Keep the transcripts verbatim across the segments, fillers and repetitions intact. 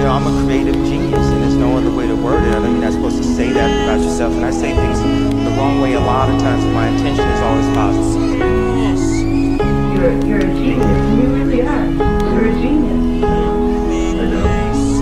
know, I'm a creative genius, and there's no other way to word it. I know you're not supposed to say that about yourself, and I say things the wrong way a lot of times, but my intention is always positive. You're, you're a genius. You really are. You're a genius. I know.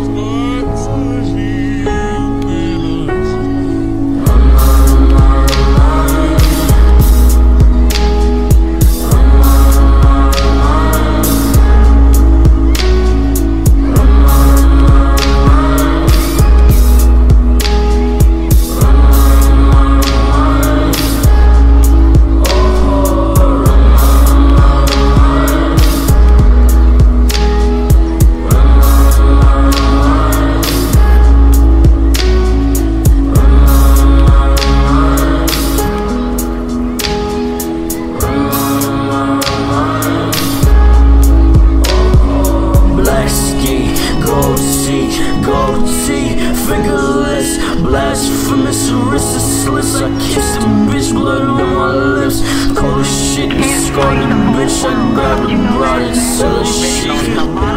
Blasphemous, resistless. I kissed the bitch, blood on my lips. Cold as shit, scarred the bitch. I grabbed the bride and sell her shit.